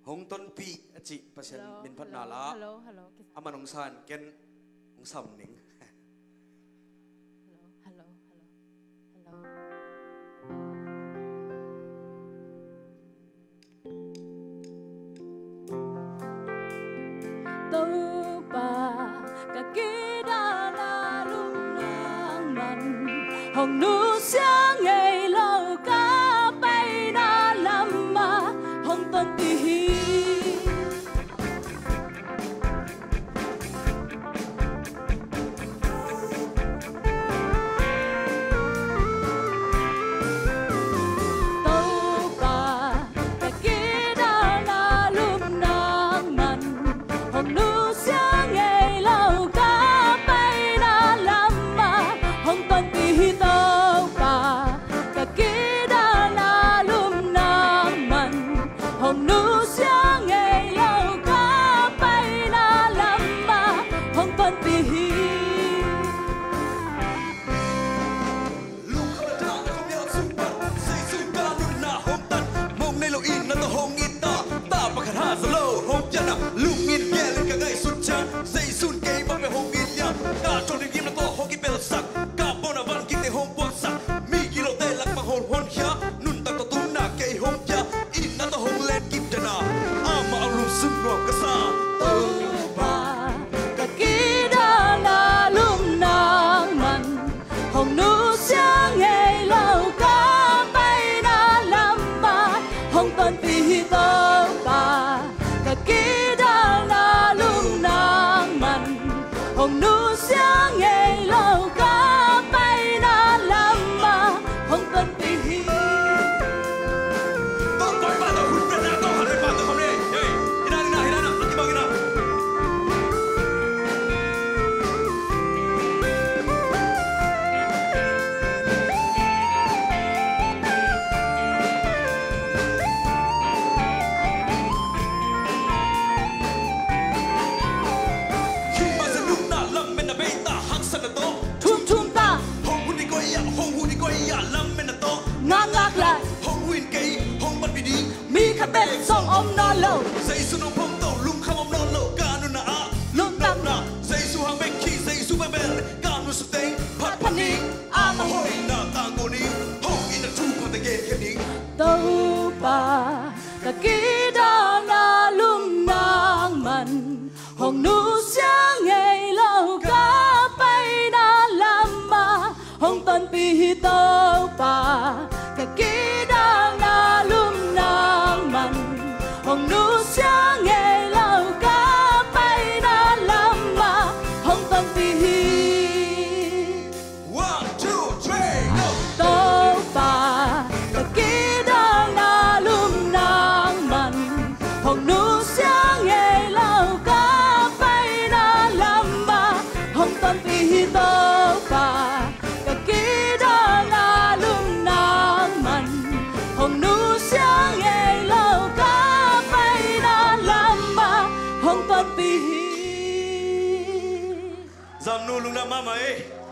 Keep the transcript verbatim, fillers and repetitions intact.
hong ton pi chi pasien min phat na la hello hello aman ong san ken ong sam ning hello hello hello tâu bà cả kia đã là lúc nàng mặn hồng nu sáng ngày lâu cá bay đã làm mà hồng tuần tì tâu bà cả kia đã là lúc nàng mặn hồng nu sáng ngày lâu cá bay đã làm mà hồng tuần tì tâu bà cả kia đã là lúc nàng mặn hồng nu sáng ngày lâu cá bay đã làm mà hồng tuần tì lung khắp ta không nhớ sung bật xây sung ca nụ na hom tan mong nay lo in na to hong in ta ta pa khat ha zo lo hom chana lung in ge lên cả ngày sun chan xây sun ke ba pe hong in ya ta trong đi na to hong ki pel sak ka bona van ki te hong pon sak mi ki lo te lak pa hon hon kya nun ta to tu na ke hong kya in na to hong len kip dana ama alum sum no ka sa tâu bà cả kia đã là lúc nàng mặn hồng nu sáng ngày lâu cá bay đã làm mà hồng tuần tì tâu bà cả kia đã là lúc nàng mặn hồng nu sáng ngày lâu cá bay đã làm mà hồng tuần tì to toy ba to hun pra na to ha le ba to hom ne hey ina ina ina na ki ba ina khi mà sẽ lúc na lam men na be ta hak sa na to thum thum ta hong hu ni ko ya hong hu ni ko ya lam men na to ngang ngạc lại hong win ke hong ban bi di mi khát bên sông ông no lâu say su no pom to lung kham om no lo ka nu na a lung tam na say su hang be ki say su be bel ka nu su te phat phat ni a ma hoi na ta ko ni hong in na tu ko te ge ke ni tâu bà cả kia đã là lúc nàng mặn hồng nu sáng ngày lâu cá bay đã làm mà hồng tuần pi tâu bà cả kia đã là lúc nàng mặn hồng nu sáng ngày lâu cá bay đã làm mà hồng tuần pi one two three go tâu bà cả kia đã là lúc nàng mặn hồng nu sáng ngày lâu cá bay đã làm mà hồng tuần pi tâu bà cả kia đã là lúc nàng mặn hồng nu sáng ngày lâu cá bay đã làm mà hồng tuần pi Zam nu lung na mama eh